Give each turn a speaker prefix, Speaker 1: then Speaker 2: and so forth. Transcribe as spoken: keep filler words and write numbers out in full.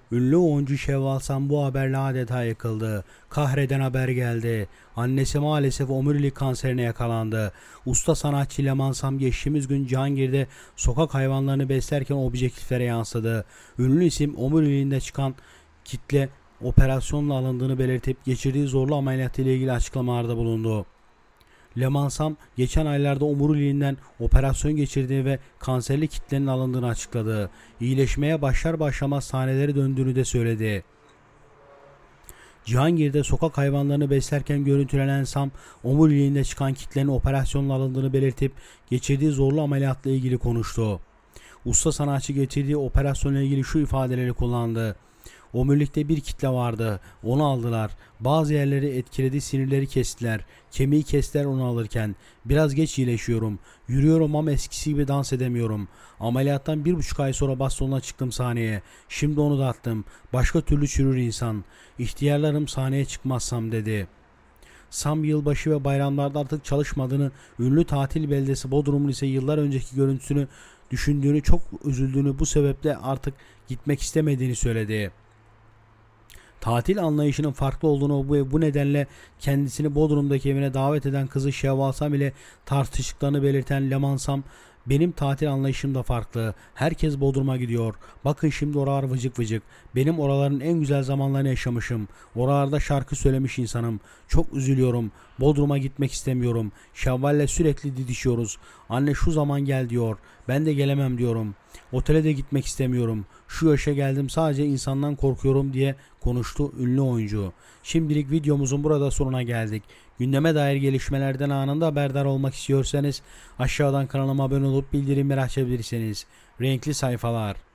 Speaker 1: Ünlü oyuncu Şevval Sam bu haberle adeta yıkıldı. Kahreden haber geldi. Annesi maalesef omurilik kanserine yakalandı. Usta sanatçı Leman Sam geçtiğimiz gün Cihangir'de sokak hayvanlarını beslerken objektiflere yansıdı. Ünlü isim omuriliğinde çıkan kitle operasyonla alındığını belirtip geçirdiği zorlu ameliyat ile ilgili açıklamalarda bulundu. Leman Sam geçen aylarda omuriliğinden operasyon geçirdiğini ve kanserli kitlenin alındığını açıkladı. İyileşmeye başlar başlamaz sahneleri döndüğünü de söyledi. Cihangir'de sokak hayvanlarını beslerken görüntülenen Sam, omuriliğinde çıkan kitlenin operasyonla alındığını belirtip geçirdiği zorlu ameliyatla ilgili konuştu. Usta sanatçı geçirdiği operasyonla ilgili şu ifadeleri kullandı. Omurilikte bir kitle vardı. Onu aldılar. Bazı yerleri etkiledi, sinirleri kestiler. Kemiği kestiler onu alırken. Biraz geç iyileşiyorum. Yürüyorum ama eskisi gibi dans edemiyorum. Ameliyattan bir buçuk ay sonra bastonla çıktım sahneye. Şimdi onu da attım. Başka türlü çürür insan. İhtiyarlarım sahneye çıkmazsam dedi. Sam yılbaşı ve bayramlarda artık çalışmadığını, ünlü tatil beldesi Bodrum'un ise yıllar önceki görüntüsünü düşündüğünü, çok üzüldüğünü, bu sebeple artık gitmek istemediğini söyledi. Tatil anlayışının farklı olduğunu ve bu nedenle kendisini Bodrum'daki evine davet eden kızı Şevval Sam ile tartıştıklarını belirten Leman Sam, benim tatil anlayışım da farklı. Herkes Bodrum'a gidiyor. Bakın şimdi oralar vıcık vıcık. Benim oraların en güzel zamanlarını yaşamışım. Oralarda şarkı söylemiş insanım. Çok üzülüyorum. Bodrum'a gitmek istemiyorum. Şevval'le sürekli didişiyoruz. Anne şu zaman gel diyor. Ben de gelemem diyorum. Otele de gitmek istemiyorum. Şu yaşa geldim, sadece insandan korkuyorum diye konuştu ünlü oyuncu. Şimdilik videomuzun burada sonuna geldik. Gündeme dair gelişmelerden anında haberdar olmak istiyorsanız aşağıdan kanalıma abone olup bildirimleri açabilirsiniz. Renkli sayfalar.